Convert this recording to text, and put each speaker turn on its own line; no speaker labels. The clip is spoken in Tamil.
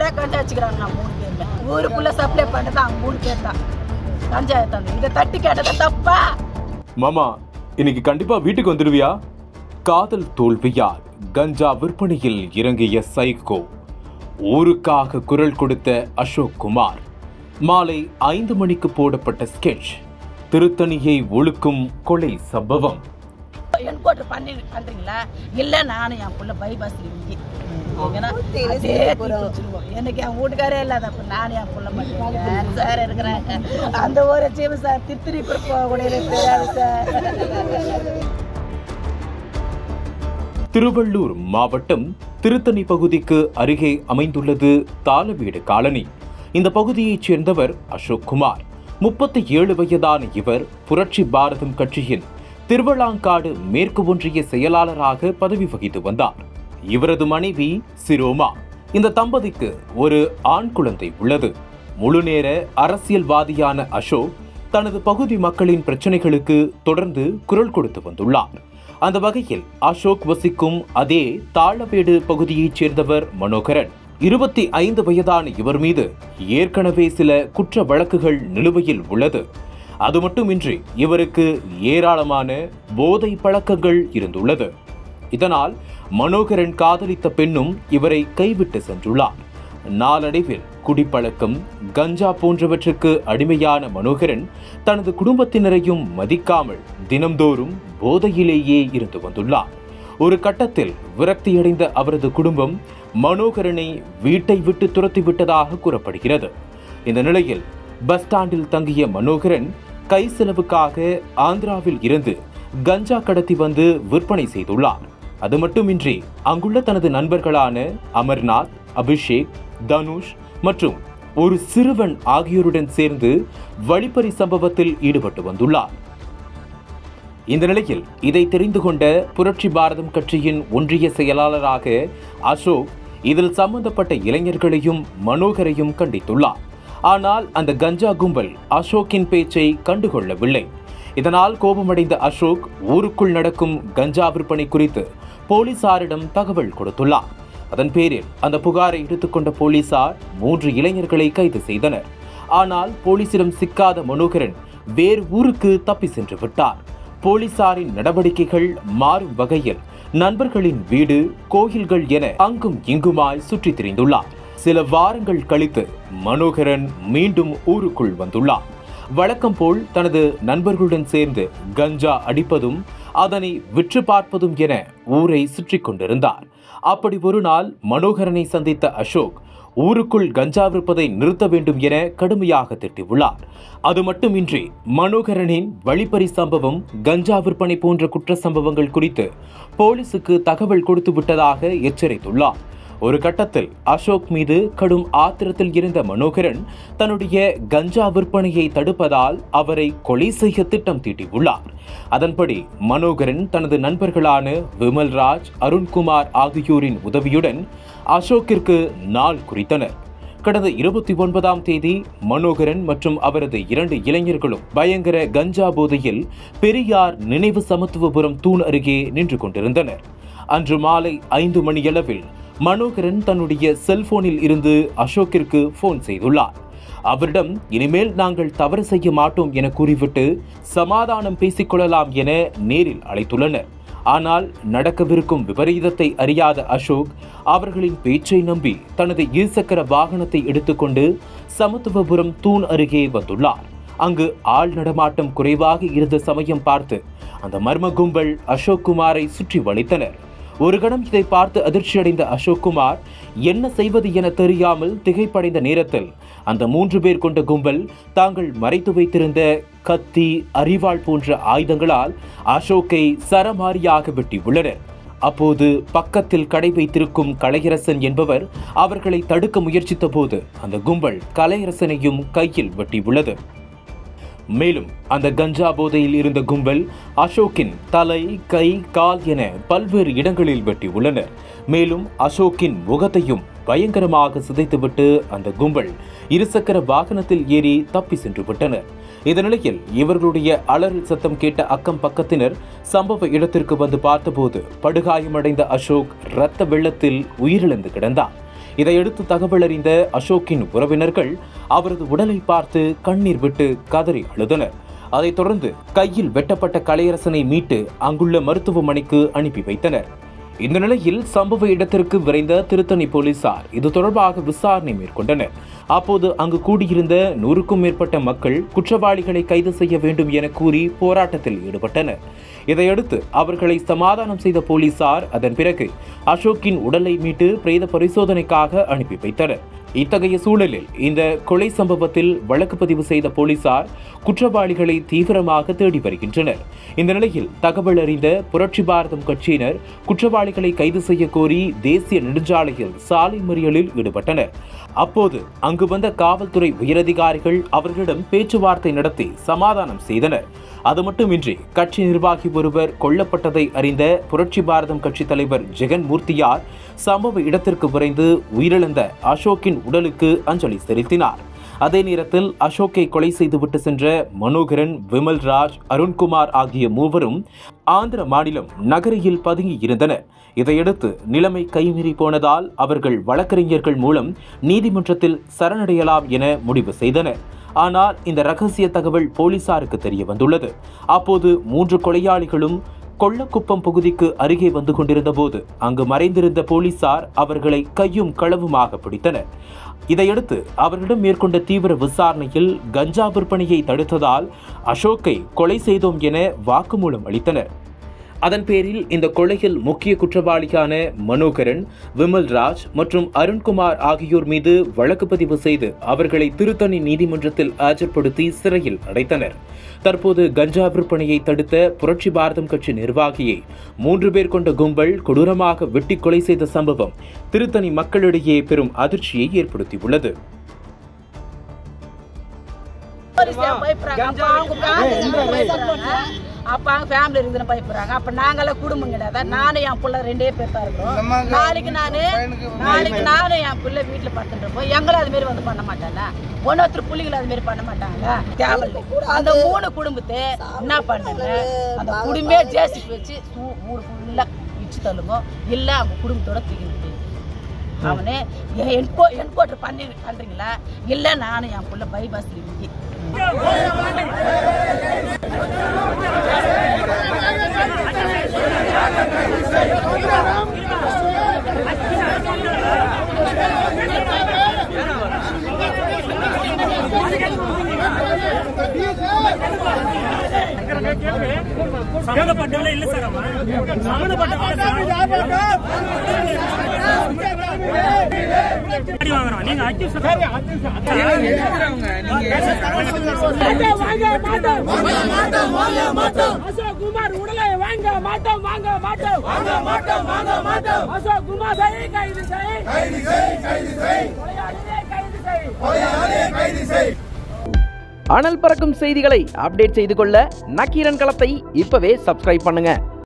தான் கஞ்சா வச்சுக்கிறாங்க. 3 பேர்ல ஊருக்குள்ள சப்ளை பண்ணது 3 பேர் தான் கஞ்சா எடுத்தாங்க. இதை தட்டி கேட்டது தப்பா?
மாமா, இன்னைக்கு கண்டிப்பா வீட்டுக்கு வந்துடுவியா? காதல் தோல்வியால் கஞ்சா விற்பனையில் இறங்கிய சைக்கோ. ஊருக்காக குரல் கொடுத்த அசோக் குமார். மாலை 5 மணிக்கு போடப்பட்ட ஸ்கெட்ச். திருத்தணியை ஒழுக்கும் கொலை சம்பவம்.
என்கவுண்டர் பண்றீங்களா? இல்ல, நானும் என் புள்ள பைபாஸ் எனக்கு என் வீட்டுக்காரே இல்லாதப்ப நானும் என் புள்ள மட்டும் சார் இருக்கிறாங்க. அந்த ஒரு ஜீவ சார் திருத்திரி தெரியாது சார்.
திருவள்ளூர் மாவட்டம் திருத்தணி பகுதிக்கு அருகே அமைந்துள்ளது தாளவீடு காலனி. இந்த பகுதியைச் சேர்ந்தவர் அசோக் குமார். 37 வயதான இவர் புரட்சி பாரதம் கட்சியின் திருவளாங்காடு மேற்கு ஒன்றிய செயலாளராக பதவி வகித்து வந்தார். இவரது மனைவி சிரோமா. இந்த தம்பதிக்கு ஒரு ஆண் குழந்தை உள்ளது. முழுநேர அரசியல்வாதியான அசோக் தனது பகுதி மக்களின் பிரச்சனைகளுக்கு தொடர்ந்து குரல் கொடுத்து வந்துள்ளார். அந்த வகையில் அசோக் வசிக்கும் அதே தாளவேடு பகுதியைச் சேர்ந்தவர் மனோகரன். 25 வயதான இவர் மீது ஏற்கனவே சில குற்ற வழக்குகள் நிலுவையில் உள்ளது. அது மட்டுமின்றி இவருக்கு ஏராளமான போதை பழக்கங்கள் இருந்துள்ளது. இதனால் மனோகரன் காதலித்த பெண்ணும் இவரை கைவிட்டு சென்றுள்ளார். நாளடைவில் குடிப்பழக்கம், கஞ்சா போன்றவற்றுக்கு அடிமையான மனோகரன் தனது குடும்பத்தினரையும் மதிக்காமல் தினம்தோறும் போதையிலேயே இருந்து வந்துள்ளார். ஒரு கட்டத்தில் விரக்தியடைந்த அவரது குடும்பம் மனோகரனை வீட்டை விட்டு துரத்திவிட்டதாக கூறப்படுகிறது. இந்த நிலையில் பஸ் ஸ்டாண்டில் தங்கிய மனோகரன் கை செலவுக்காக ஆந்திராவில் இருந்து கஞ்சா கடத்தி வந்து விற்பனை செய்துள்ளார். அது மட்டுமின்றி அங்குள்ள தனது நண்பர்களான அமர்நாத், அபிஷேக், தனுஷ் மற்றும் ஒரு சிறுவன் ஆகியோருடன் சேர்ந்து வழிப்பறி சம்பவத்தில் ஈடுபட்டு வந்துள்ளார். இந்த நிலையில் இதை தெரிந்து கொண்ட புரட்சி பாரதம் கட்சியின் ஒன்றிய செயலாளராக அசோக் இதில் சம்பந்தப்பட்ட இளைஞர்களையும் மனோகரையும் கண்டித்துள்ளார். ஆனால் அந்த கஞ்சா கும்பல் அசோக்கின் பேச்சை கண்டுகொள்ளவில்லை. இதனால் கோபமடைந்த அசோக் ஊருக்குள் நடக்கும் கஞ்சா விற்பனை குறித்து போலீசாரிடம் தகவல் கொடுத்துள்ளார். அதன் பேரில் அந்த புகாரை எடுத்துக்கொண்ட போலீசார் 3 இளைஞர்களை கைது செய்தனர். ஆனால் போலீசிடம் சிக்காத மனோகரன் வேறு ஊருக்கு தப்பி சென்று விட்டார். போலீசாரின் நடவடிக்கைகள் மாறும் வகையில் நண்பர்களின் வீடு, கோயில்கள் என அங்கும் இங்குமாய் சுற்றி திரிந்துள்ளார். சில வாரங்கள் கழித்து மனோகரன் மீண்டும் ஊருக்குள் வந்துள்ளார். வழக்கம் போல் தனது நண்பர்களுடன் சேர்ந்து கஞ்சா அடிப்பதும் அதனை விற்று பார்ப்பதும் என ஊரை சுற்றி கொண்டிருந்தார். அப்படி ஒரு நாள் மனோகரனை சந்தித்த அசோக் ஊருக்குள் கஞ்சா விற்பதை நிறுத்த வேண்டும் என கடுமையாக திட்டியுள்ளார். அது மட்டுமின்றி மனோகரனின் வழிப்பறி சம்பவம், கஞ்சா விற்பனை போன்ற குற்ற சம்பவங்கள் குறித்து போலீசுக்கு தகவல் கொடுத்து விட்டதாக எச்சரித்துள்ளார். ஒரு கட்டத்தில் அசோக் மீது கடும் ஆத்திரத்தில் இருந்த மனோகரன் தன்னுடைய கஞ்சா விற்பனையை தடுப்பதால் அவரை கொலை செய்ய திட்டம் தீட்டியுள்ளார். அதன்படி மனோகரன் தனது நண்பர்களான விமல்ராஜ், அருண்குமார் ஆகியோரின் உதவியுடன் அசோக்கிற்கு நாள் குறித்தனர். கடந்த 29ஆம் தேதி மனோகரன் மற்றும் அவரது 2 இளைஞர்களும் பயங்கர கஞ்சா போதையில் பெரியார் நினைவு சமத்துவபுரம் தூண் அருகே நின்று கொண்டிருந்தனர். அன்று மாலை 5 மணியளவில் மனோகரன் தன்னுடைய செல்போனில் இருந்து அசோக்கிற்கு போன் செய்துள்ளார். அவரிடம் இனிமேல் நாங்கள் தவறு செய்ய மாட்டோம் என கூறிவிட்டு சமாதானம் பேசிக்கொள்ளலாம் என நேரில் அழைத்துள்ளனர். ஆனால் நடக்கவிருக்கும் விபரீதத்தை அறியாத அசோக் அவர்களின் பேச்சை நம்பி தனது 2 சக்கர வாகனத்தை எடுத்துக்கொண்டு சமத்துவபுரம் தூண் அருகே வந்துள்ளார். அங்கு ஆள் நடமாட்டம் குறைவாக இருந்த சமயம் பார்த்து அந்த மர்ம கும்பல் அசோக் குமாரை சுற்றி வளைத்தனர். ஒரு கணம் இதை பார்த்து அதிர்ச்சியடைந்த அசோக் குமார் என்ன செய்வது என தெரியாமல் திகைப்படைந்த நேரத்தில் அந்த 3 பேர் கொண்ட கும்பல் தாங்கள் மறைத்து வைத்திருந்த கத்தி, அரிவாள் போன்ற ஆயுதங்களால் அசோக்கை சரமாரியாக வெட்டியுள்ளனர். அப்போது பக்கத்தில் கடை வைத்திருக்கும் கலையரசன் என்பவர் அவர்களை தடுக்க முயற்சித்த போது அந்த கும்பல் கலையரசனையும் கையில் வெட்டியுள்ளது. மேலும் அந்த கஞ்சா போதையில் இருந்த கும்பல் அசோக்கின் தலை, கை, கால் என பல்வேறு இடங்களில் வெட்டி உள்ளனர். மேலும் அசோக்கின் முகத்தையும் பயங்கரமாக சிதைத்துவிட்டு அந்த கும்பல் 2 சக்கர வாகனத்தில் ஏறி தப்பி சென்று விட்டனர். இந்த நிலையில் இவர்களுடைய அலறல் சத்தம் கேட்ட அக்கம் பக்கத்தினர் சம்பவ இடத்திற்கு வந்து பார்த்தபோது படுகாயமடைந்த அசோக் இரத்த வெள்ளத்தில் உயிரிழந்து கிடந்தார். இதையடுத்து தகவல் அறிந்த அசோக்கின் உறவினர்கள் அவரது உடலை பார்த்து கண்ணீர் விட்டு கதறி அழுதனர். அதைத் தொடர்ந்து கையில் வெட்டப்பட்ட கலையரசனை மீட்டு அங்குள்ள மருத்துவமனைக்கு அனுப்பி வைத்தனர். இந்த நிலையில் சம்பவ இடத்திற்கு விரைந்த திருத்தணி போலீசார் இது தொடர்பாக விசாரணை மேற்கொண்டனர். அப்போது அங்கு கூடியிருந்த 100க்கும் மேற்பட்ட மக்கள் குற்றவாளிகளை கைது செய்ய வேண்டும் என கூறி போராட்டத்தில் ஈடுபட்டனர். இதையடுத்து அவர்களை சமாதானம் செய்த போலீசார் அதன் பிறகு அசோக்கின் உடலை மீட்டு பிரேத பரிசோதனைக்காக அனுப்பி வைத்தனர். இத்தகைய சூழலில் இந்த கொலை சம்பவத்தில் வழக்கு பதிவு செய்த போலீசார் குற்றவாளிகளை தீவிரமாக தேடி வருகின்றனர். இந்த நிலையில் தகவல் அறிந்த புரட்சி பாரதம் கட்சியினர் குற்றவாளிகளை கைது செய்ய கோரி தேசிய நெடுஞ்சாலையில் சாலை மறியலில் ஈடுபட்டனர். அப்போது அங்கு வந்த காவல்துறை உயரதிகாரிகள் அவர்களிடம் பேச்சுவார்த்தை நடத்தி சமாதானம் செய்தனர். அது மட்டுமின்றி கட்சி நிர்வாகி ஒருவர் கொல்லப்பட்டதை அறிந்த புரட்சி பாரதம் கட்சி தலைவர் ஜெகன் மூர்த்தியார் சம்பவ இடத்திற்கு விரைந்து உயிரிழந்த அசோக்கின் உடலுக்கு அஞ்சலி செலுத்தினார். அதே நேரத்தில் அசோக்கை கொலை செய்துவிட்டு சென்ற மனோகரன், விமல்ராஜ், அருண்குமார் ஆகிய மூவரும் ஆந்திர மாநிலம் நகரியில் பதுங்கி இருந்தனர். இதையடுத்து நிலைமை கைமீறி போனதால் அவர்கள் வழக்கறிஞர்கள் மூலம் நீதிமன்றத்தில் சரணடையலாம் என முடிவு செய்தனர். ஆனால் இந்த ரகசிய தகவல் போலீசாருக்கு தெரிய வந்துள்ளது. அப்போது 3 கொலையாளிகளும் கொள்ளக்குப்பம் பகுதிக்கு அருகே வந்து கொண்டிருந்த போது அங்கு மறைந்திருந்த போலீசார் அவர்களை கையும் களவுமாக பிடித்தனர். இதையடுத்து அவர்களிடம் மேற்கொண்ட தீவிர விசாரணையில் கஞ்சா விற்பனையை தடுத்ததால் அசோக்கை கொலை செய்தோம் என வாக்குமூலம் அளித்தனர். அதன் பேரில் இந்த கொலையில் முக்கிய குற்றவாளியான மனோகரன், விமல்ராஜ் மற்றும் அருண்குமார் ஆகியோர் மீது வழக்கு பதிவு செய்து அவர்களை திருத்தணி நீதிமன்றத்தில் ஆஜர்படுத்தி சிறையில் அடைத்தனர். தற்போது கஞ்சா விற்பனையை தடுத்த புரட்சி பாரதம் கட்சி நிர்வாகியை 3 பேர் கொண்ட கும்பல் கொடூரமாக வெட்டி கொலை செய்த சம்பவம் திருத்தணி மக்களிடையே பெரும் அதிர்ச்சியை ஏற்படுத்தியுள்ளது.
அப்ப அவங்க ஃபேமிலி இருக்குதுன்னு பயப்படுறாங்க. அப்ப நாங்களாம் குடும்பம் கிடையாது. நானும் என் பிள்ளை 2 பேர் தான் இருக்கிறோம். நாளைக்கு நானும் என் பிள்ளை வீட்டுல படுத்துட்டு எங்களும் அது மாதிரி வந்து பண்ண மாட்டாங்க. ஒன்னொருத்தர் புள்ளிகள் அது மாதிரி பண்ண மாட்டாங்க. தேவையில்லை. அந்த 3 குடும்பத்தை என்ன பண்ணுங்க, அந்த குடும்பமே ஜேசிபி வச்சு ஊர் ஃபுல்லா இடிச்சு தள்ளுங்க. இல்ல அவங்க குடும்பத்தோட தூக்கிட்டு அவனே என்கவுண்டர் பண்றீங்களா? இல்ல நானும் என் பிள்ளை பைபாஸ் இருக்கு.
இல்ல சார்
அசோக்குமார் உடலை வாங்க மாட்டோம் வாங்க மாட்டோம் வாங்க மாட்டோம் வாங்க மாட்டோம். அசோக்குமார் கைது செய் கைது செய் கைது செய் கைது செய்.
அனல் பறக்கும் செய்திகளை அப்டேட் செய்து கொள்ள நக்கீரன் களத்தை இப்பவே சப்ஸ்கிரைப் பண்ணுங்க.